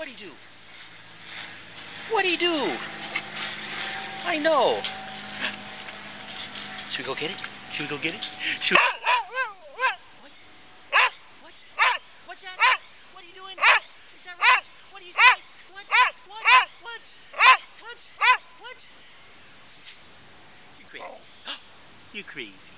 What'd he do? What'd he do? I know. Should we go get it? Should we go get it? Should we... What? What? What's that? What are you doing? Is that right? What are you doing? What? What? You crazy. You crazy.